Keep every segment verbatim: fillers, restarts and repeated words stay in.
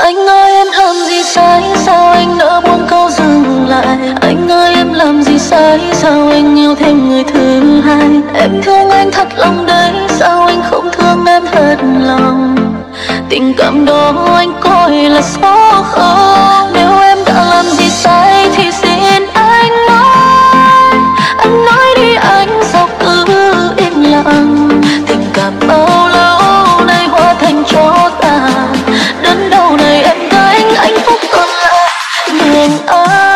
Anh ơi em làm gì sai, sao anh nỡ buông câu dừng lại. Anh ơi em làm gì sai, sao anh yêu thêm người thứ hai. Em thương anh thật lòng đấy, sao anh không thương em thật lòng. Tình cảm đó anh coi là số không. Nếu em đã làm gì sai thì xin anh nói. Anh nói đi anh sao cứ im lặng. Tình cảm bao lâu nay hóa thành tro tàn. Đến đâu này em gái anh, hạnh phúc còn lại mình anh.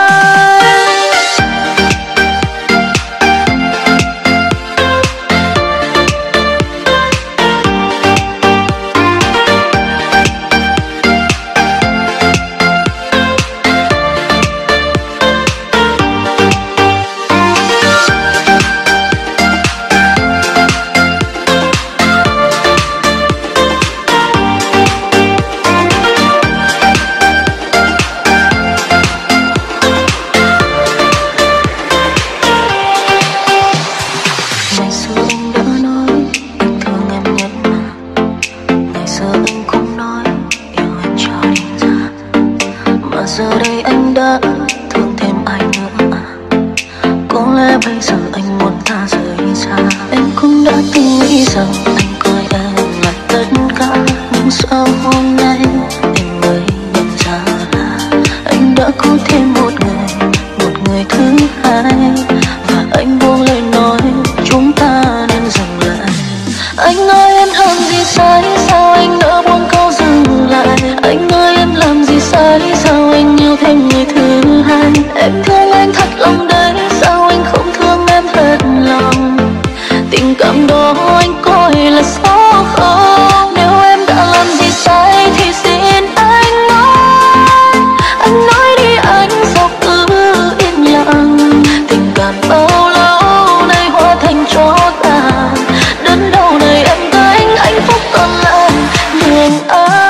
Giờ đây anh đã thương thêm ai nữa. Có lẽ bây giờ anh muốn ta rời xa. Em cũng đã từng nghĩ rằng anh coi em là tất cả. Nhưng sao hôm nay em mới nhận ra là anh đã có thêm một người, một người thứ hai. Và anh buông lời nói chúng ta nên dừng lại. Anh ơi em làm gì sai, sao anh nỡ buông câu dừng lại. Anh ơi em làm gì sai, sao anh yêu thêm người thứ hai. Em thương anh thật lòng đấy, sao anh không thương em thật lòng. Tình cảm đó anh coi là số không. Nếu em đã làm gì sai thì xin anh nói. Anh nói đi anh sao cứ im lặng. Tình cảm bao lâu nay hóa thành tro tàn. Đến đâu này em gái anh, hạnh phúc còn lại mình anh.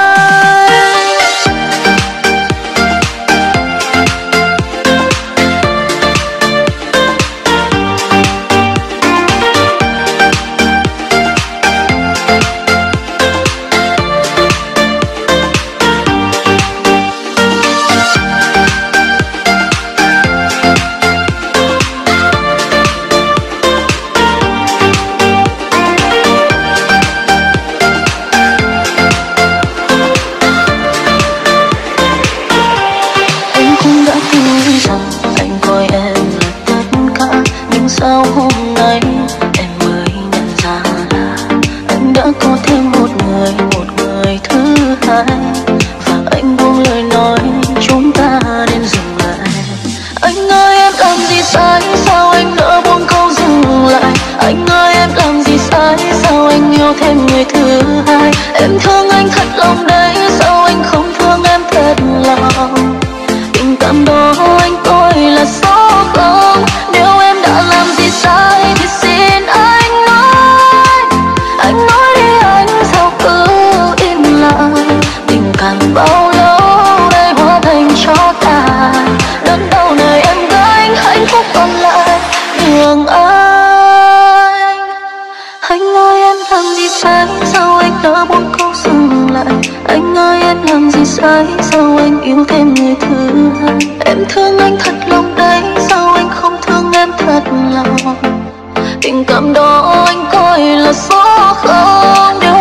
Sao hôm nay em mới nhận ra là anh đã có thêm một người, một người thứ hai. Và anh buông lời nói chúng ta nên dừng lại. Anh ơi em làm gì sai, sao anh nỡ buông câu dừng lại. Anh ơi em làm gì sai, sao anh yêu thêm người thứ hai. Em thương anh thật lòng đấy, sao anh không thương em thật lòng. Tình cảm đó anh coi là số không. Nếu em đã làm gì sai thì xin anh nói. Anh nói đi anh sao cứ im lặng. Tình cảm bao lâu nay hóa thành tro tàn. Đến đâu này em gái anh, hạnh phúc còn lại đường anh. Anh ơi em làm gì sai, sao anh đã buông câu dừng lại. Anh ơi em làm gì sai, sao anh yêu thêm người thứ hai. Em thương anh thật lòng đấy, sao anh không thương em thật lòng. Tình cảm đó anh coi là số không.